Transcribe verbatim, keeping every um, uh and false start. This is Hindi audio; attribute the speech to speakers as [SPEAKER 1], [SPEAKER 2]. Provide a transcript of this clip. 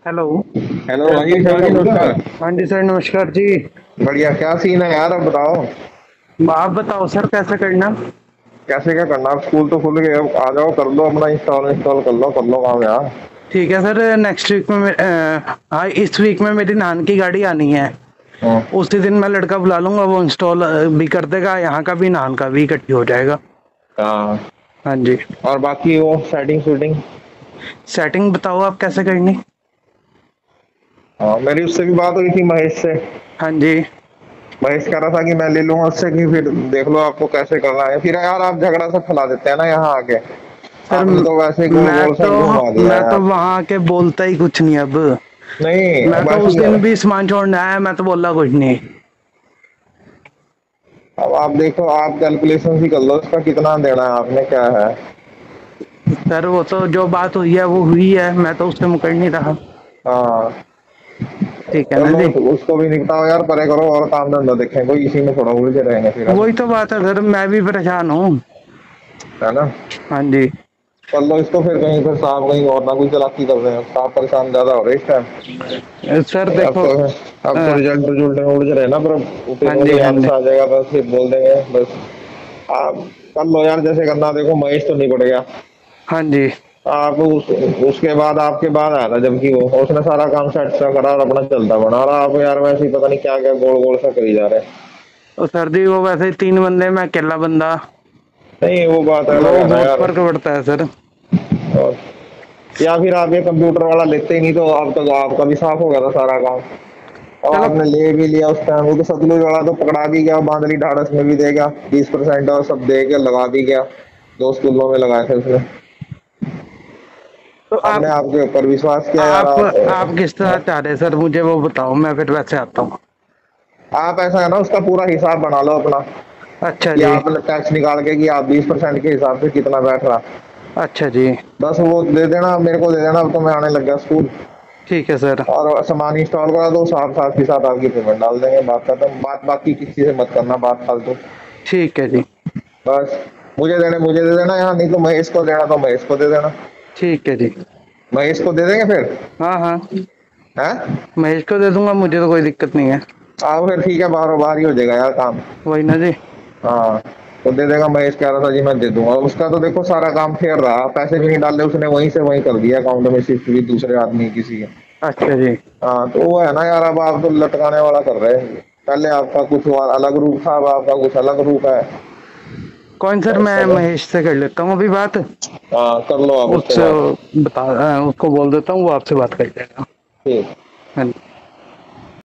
[SPEAKER 1] हेलो।
[SPEAKER 2] हेलो हाँ जी सर जी नमस्कार।
[SPEAKER 1] हाँ जी सर, नमस्कार जी।
[SPEAKER 2] बढ़िया, क्या सीन है यार, अब बताओ।
[SPEAKER 1] आप बताओ सर, कैसे करना।
[SPEAKER 2] कैसे क्या करना, अब स्कूल तो खुल गए, अब आ जाओ, कर लो अपना इंस्टॉल इंस्टॉल कर लो कर लो काम यार।
[SPEAKER 1] ठीक है सर, नेक्स्ट वीक में मे- अ, हाँ, इस वीक में मेरी नान की गाड़ी आनी है।
[SPEAKER 2] हाँ
[SPEAKER 1] उसी दिन मैं लड़का बुला लूंगा, वो इंस्टॉल भी कर देगा, यहाँ का भी नान का भी इकट्ठी हो जाएगा।
[SPEAKER 2] हाँ।
[SPEAKER 1] हाँ जी।
[SPEAKER 2] और बाकी वो सेटिंग शूटिंग।
[SPEAKER 1] सेटिंग बताओ आप कैसे करनी।
[SPEAKER 2] हाँ, मेरी उससे भी बात हुई थी, महेश से।
[SPEAKER 1] हाँ जी।
[SPEAKER 2] महेश कह रहा था कि मैं ले लूंगा उससे, कि फिर देख लो आपको कैसे करना है, फिर यार आप झगड़ा सा फैला देते हैं ना यहाँ आके।
[SPEAKER 1] सर
[SPEAKER 2] आपने
[SPEAKER 1] म-
[SPEAKER 2] तो वैसे ही गोल
[SPEAKER 1] मैं
[SPEAKER 2] गोल सा
[SPEAKER 1] तो
[SPEAKER 2] घुमा दिया
[SPEAKER 1] मैं तो
[SPEAKER 2] यार।
[SPEAKER 1] वहां के बोलता ही कुछ नहीं अब।
[SPEAKER 2] नहीं,
[SPEAKER 1] मैं
[SPEAKER 2] अब
[SPEAKER 1] तो
[SPEAKER 2] ऐसे
[SPEAKER 1] उस
[SPEAKER 2] ही
[SPEAKER 1] दिन
[SPEAKER 2] है।
[SPEAKER 1] भी सामान छोड़ने आया, मैं तो बोला कुछ नहीं।
[SPEAKER 2] अब आप देखो, आप कैलकुलेशन ही कर लो इसका कितना देना है आपने, क्या है।
[SPEAKER 1] सर वो तो जो बात हुई है वो हुई है, मैं तो उससे मुकर नहीं रहा।
[SPEAKER 2] हाँ,
[SPEAKER 1] ठीक है ना
[SPEAKER 2] चलो
[SPEAKER 1] जी।
[SPEAKER 2] उस, उसको भी निपटाओ यार, परे करो और काम धंधा देखें, कोई इसी में थोड़ा उलझे रहेंगे फिर हम।
[SPEAKER 1] वही तो बात है सर, मैं भी परेशान हूँ।
[SPEAKER 2] है ना।
[SPEAKER 1] हाँ जी।
[SPEAKER 2] कर लो इसको फिर, कहीं फिर साहब कहीं और ना कोई चालाकी कर रहे हैं, साहब परेशान ज्यादा हो रहे हैं इस टाइम।
[SPEAKER 1] सर
[SPEAKER 2] अब
[SPEAKER 1] देखो।
[SPEAKER 2] तो अब तो
[SPEAKER 1] अ,
[SPEAKER 2] रिजल्ट रिजल्ट में उलझ रहे हैं ना, पर
[SPEAKER 1] हाँ
[SPEAKER 2] फिर
[SPEAKER 1] जी,
[SPEAKER 2] उन्हें
[SPEAKER 1] हाँ
[SPEAKER 2] यहाँ
[SPEAKER 1] जी।
[SPEAKER 2] से आ जाएगा, बस फिर बोल देंगे बस। आप कर लो यार, जैसे करना, देखो महेश तो निपट गया।
[SPEAKER 1] हाँ जी।
[SPEAKER 2] आप उस, उसके बाद आपके बाद आया था, जबकि वो उसने सारा काम सेट सा करा और अपना चलता बना, और आप यार वैसे ही पता नहीं क्या क्या गोल गोल सा करी जा रहे हैं।
[SPEAKER 1] तो सर जी, वो वैसे ही तीन बंदे, मैं अकेला बंदा।
[SPEAKER 2] नहीं, वो बात
[SPEAKER 1] वो
[SPEAKER 2] अलग है ना
[SPEAKER 1] बहुत
[SPEAKER 2] यार।
[SPEAKER 1] फर्क पड़ता है सर।
[SPEAKER 2] और या फिर आप ये कंप्यूटर वाला लेते ही नहीं, तो अब तक आपका भी साफ हो गया था सारा काम। अब
[SPEAKER 1] चलो।
[SPEAKER 2] आपने ले भी लिया उस टाइम, वो तो सतलुज वाला तो पकड़ा भी गया, बांधली ढाढ़स में भी दे गया, बीस परसेंट और सब दे के लगा भी गया। दो स्कूलों में लगाए थे उसने।
[SPEAKER 1] तो
[SPEAKER 2] हमने
[SPEAKER 1] आप
[SPEAKER 2] आपके ऊपर विश्वास किया यार,
[SPEAKER 1] आप
[SPEAKER 2] आप।
[SPEAKER 1] आप किस तरह चाह रहे हैं सर, मुझे वो बताओ, मैं फिर वैसे आता हूँ।
[SPEAKER 2] आप ऐसा है ना, उसका पूरा हिसाब बना लो अपना,
[SPEAKER 1] अच्छा
[SPEAKER 2] कि
[SPEAKER 1] जी।
[SPEAKER 2] आपने टैक्स निकाल के कि आप बीस परसेंट के हिसाब से कितना बैठ रहा।
[SPEAKER 1] अच्छा जी।
[SPEAKER 2] बस वो दे देना, मेरे को दे देना, अब तो मैं आने लग गया स्कूल।
[SPEAKER 1] ठीक है सर।
[SPEAKER 2] और सामान इंस्टॉल करा दो, साथ साथ के साथ आपकी पेमेंट डाल देंगे, बात खत्म, बात बाकी किसी से मत करना, बात फालतू।
[SPEAKER 1] ठीक है जी।
[SPEAKER 2] बस, मुझे देने मुझे दे देना यहाँ, नहीं तो महेश को देना तो महेश को दे देना।
[SPEAKER 1] ठीक है जी।
[SPEAKER 2] महेश को दे देंगे फिर।
[SPEAKER 1] हाँ हाँ।
[SPEAKER 2] हैं।
[SPEAKER 1] महेश को दे दूंगा, मुझे तो कोई दिक्कत नहीं है।
[SPEAKER 2] हाँ फिर ठीक है, बाहर बाहर ही हो जाएगा यार काम।
[SPEAKER 1] वही ना जी।
[SPEAKER 2] हाँ, तो दे देगा, महेश कह रहा था जी मैं दे दूंगा, उसका तो देखो सारा काम फेयर रहा, पैसे भी नहीं डाले उसने, वहीं से वहीं कर दिया अकाउंट में, शिफ्ट भी दूसरे आदमी किसी के।
[SPEAKER 1] अच्छा जी।
[SPEAKER 2] हाँ, तो वो है ना यार, अब आप तो लटकाने वाला कर रहे हैं। पहले आपका कुछ और अलग रूप था, अब आपका कुछ अलग रूप है।
[SPEAKER 1] कौन सर,
[SPEAKER 2] बस
[SPEAKER 1] मैं
[SPEAKER 2] चलो।
[SPEAKER 1] महेश से कर लेता हूँ अभी बात।
[SPEAKER 2] हाँ, कर लो आप उससे
[SPEAKER 1] उससे
[SPEAKER 2] बात।
[SPEAKER 1] बता, अ, उसको बोल देता हूँ, वो आपसे बात कर लेगा।
[SPEAKER 2] ठीक।
[SPEAKER 1] हाँ जी।